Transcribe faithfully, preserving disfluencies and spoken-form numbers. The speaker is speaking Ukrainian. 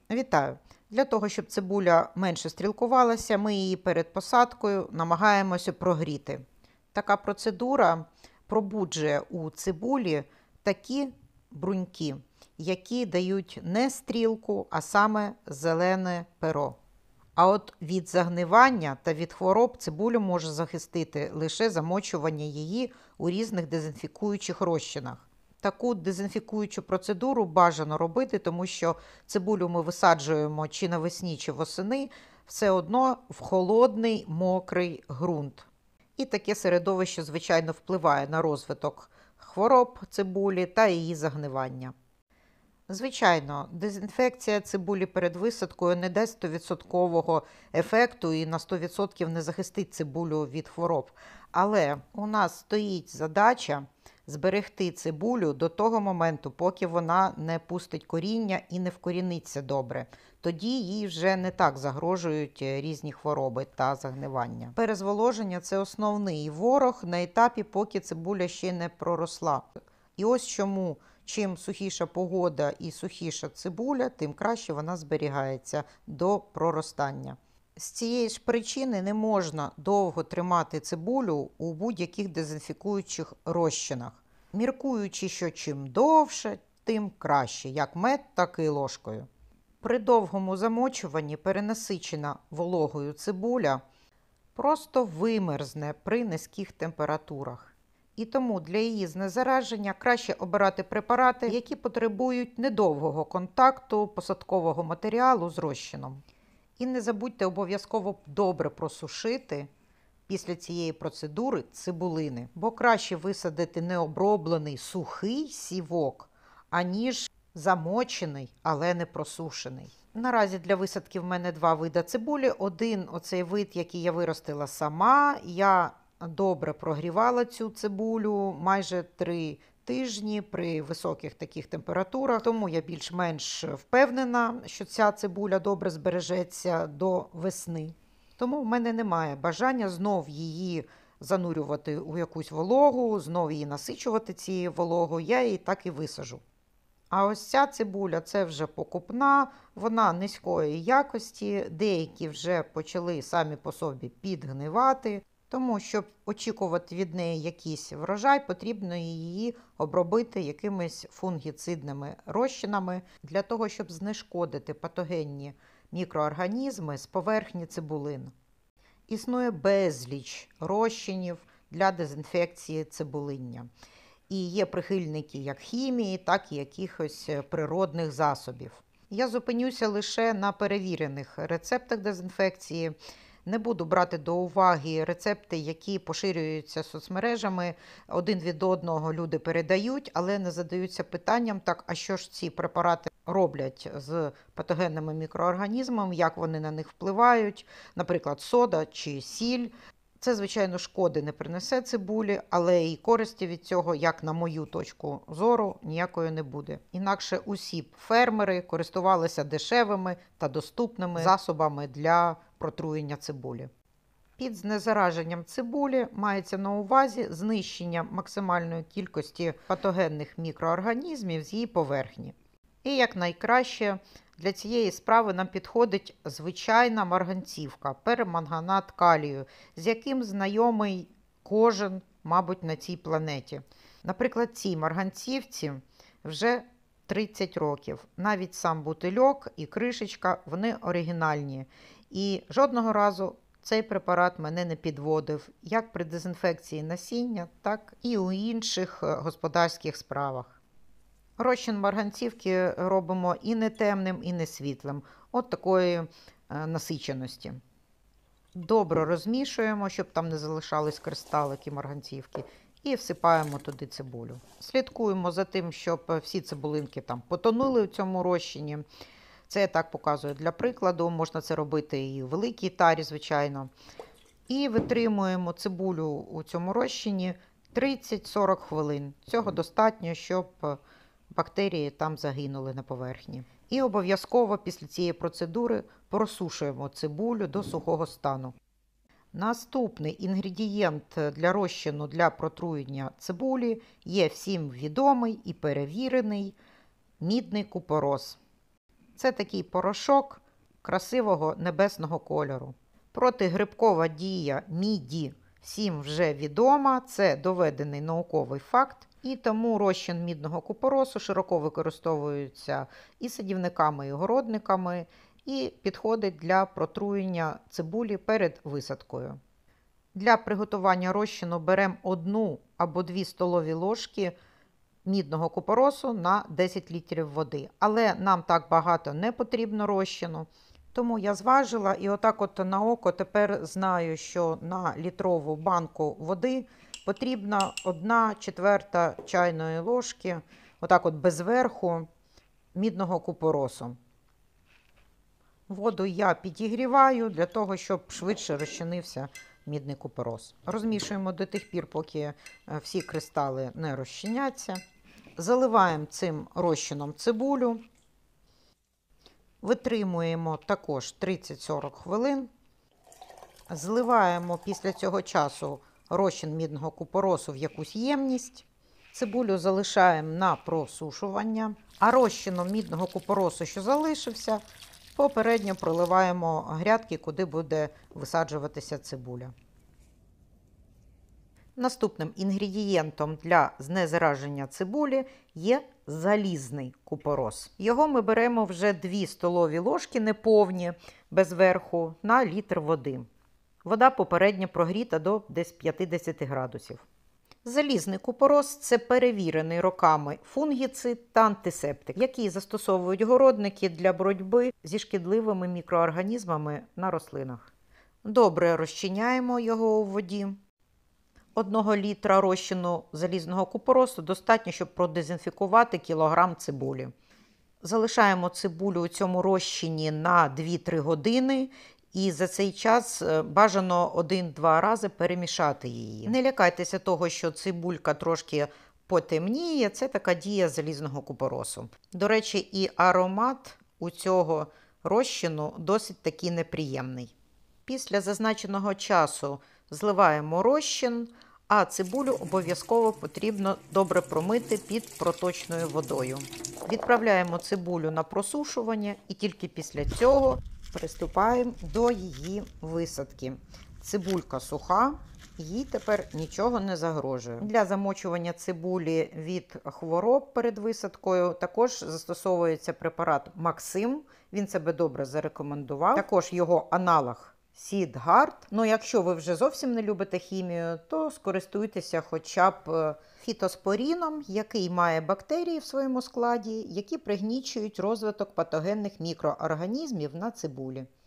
Вітаю! Для того, щоб цибуля менше стрілкувалася, ми її перед посадкою намагаємося прогріти. Така процедура пробуджує у цибулі такі бруньки, які дають не стрілку, а саме зелене перо. А от від загнивання та від хвороб цибулю може захистити лише замочування її у різних дезінфікуючих розчинах. Таку дезінфікуючу процедуру бажано робити, тому що цибулю ми висаджуємо чи навесні, чи восени, все одно в холодний, мокрий ґрунт. І таке середовище, звичайно, впливає на розвиток хвороб цибулі та її загнивання. Звичайно, дезінфекція цибулі перед висадкою не дасть сто відсотків ефекту і на сто відсотків не захистить цибулю від хвороб. Але у нас стоїть задача зберегти цибулю до того моменту, поки вона не пустить коріння і не вкоріниться добре. Тоді їй вже не так загрожують різні хвороби та загнивання. Перезволоження – це основний ворог на етапі, поки цибуля ще не проросла. І ось чому чим сухіша погода і сухіша цибуля, тим краще вона зберігається до проростання. З цієї ж причини не можна довго тримати цибулю у будь-яких дезінфікуючих розчинах, міркуючи, що чим довше, тим краще, як мед, так і ложкою. При довгому замочуванні перенасичена вологою цибуля просто вимерзне при низьких температурах. І тому для її знезараження краще обирати препарати, які потребують недовгого контакту посадкового матеріалу з розчином. І не забудьте обов'язково добре просушити після цієї процедури цибулини, бо краще висадити необроблений сухий сівок, аніж замочений, але не просушений. Наразі для висадки в мене два види цибулі. Один оцей вид, який я виростила сама, я добре прогрівала цю цибулю майже три тижні при високих таких температурах, тому я більш-менш впевнена, що ця цибуля добре збережеться до весни. Тому в мене немає бажання знов її занурювати у якусь вологу, знов її насичувати цією вологою, я її так і висажу. А ось ця цибуля – це вже покупна, вона низької якості, деякі вже почали самі по собі підгнивати. Тому, щоб очікувати від неї якийсь врожай, потрібно її обробити якимись фунгіцидними розчинами для того, щоб знешкодити патогенні мікроорганізми з поверхні цибулин. Існує безліч розчинів для дезінфекції цибулиння. І є прихильники як хімії, так і якихось природних засобів. Я зупинюся лише на перевірених рецептах дезінфекції. Не буду брати до уваги рецепти, які поширюються соцмережами, один від одного люди передають, але не задаються питанням, так, а що ж ці препарати роблять з патогенними мікроорганізмами, як вони на них впливають, наприклад, сода чи сіль. Це, звичайно, шкоди не принесе цибулі, але і користі від цього, як на мою точку зору, ніякої не буде. Інакше усі фермери користувалися дешевими та доступними засобами для протруєння цибулі. Під знезараженням цибулі мається на увазі знищення максимальної кількості патогенних мікроорганізмів з її поверхні. І якнайкраще для цієї справи нам підходить звичайна марганцівка, перманганат калію, з яким знайомий кожен, мабуть, на цій планеті. Наприклад, цій марганцівці вже тридцять років. Навіть сам бутильок і кришечка, вони оригінальні. І жодного разу цей препарат мене не підводив, як при дезінфекції насіння, так і у інших господарських справах. Розчин марганцівки робимо і не темним, і не світлим. От такої насиченості. Добре розмішуємо, щоб там не залишались кристалики марганцівки. І всипаємо туди цибулю. Слідкуємо за тим, щоб всі цибулинки там потонули в цьому розчині. Це я так показую для прикладу. Можна це робити і в великій тарі, звичайно. І витримуємо цибулю у цьому розчині тридцять-сорок хвилин. Цього достатньо, щоб бактерії там загинули на поверхні. І обов'язково після цієї процедури просушуємо цибулю до сухого стану. Наступний інгредієнт для розчину для протруєння цибулі є всім відомий і перевірений мідний купорос. Це такий порошок красивого небесного кольору. Протигрибкова дія міді всім вже відома, це доведений науковий факт. І тому розчин мідного купоросу широко використовується і садівниками, і городниками, і підходить для протруєння цибулі перед висадкою. Для приготування розчину беремо одну або дві столові ложки мідного купоросу на десять літрів води. Але нам так багато не потрібно розчину. Тому я зважила і отак от на око тепер знаю, що на літрову банку води потрібна одна четверта чайної ложки, отак от без верху, мідного купоросу. Воду я підігріваю для того, щоб швидше розчинився мідний купорос. Розмішуємо до тих пір, поки всі кристали не розчиняться. Заливаємо цим розчином цибулю. Витримуємо також тридцять-сорок хвилин. Зливаємо після цього часу розчин мідного купоросу в якусь ємність. Цибулю залишаємо на просушування. А розчином мідного купоросу, що залишився, попередньо проливаємо грядки, куди буде висаджуватися цибуля. Наступним інгредієнтом для знезараження цибулі є залізний купорос. Його ми беремо вже дві столові ложки неповні, без верху, на літр води. Вода попередньо прогріта до десь п'ятдесят градусів. Залізний купорос – це перевірений роками фунгіцид та антисептик, який застосовують городники для боротьби зі шкідливими мікроорганізмами на рослинах. Добре розчиняємо його у воді. Одного літра розчину залізного купоросу достатньо, щоб продезінфікувати кілограм цибулі. Залишаємо цибулю у цьому розчині на дві-три години. І за цей час бажано один-два рази перемішати її. Не лякайтеся того, що цибулька трошки потемніє. Це така дія залізного купоросу. До речі, і аромат у цього розчину досить таки неприємний. Після зазначеного часу зливаємо розчин, а цибулю обов'язково потрібно добре промити під проточною водою. Відправляємо цибулю на просушування і тільки після цього приступаємо до її висадки. Цибулька суха, їй тепер нічого не загрожує. Для замочування цибулі від хвороб перед висадкою також застосовується препарат Максим. Він себе добре зарекомендував. Також його аналог Сідгард. Ну, якщо ви вже зовсім не любите хімію, то скористуйтеся хоча б фітоспоріном, який має бактерії в своєму складі, які пригнічують розвиток патогенних мікроорганізмів на цибулі.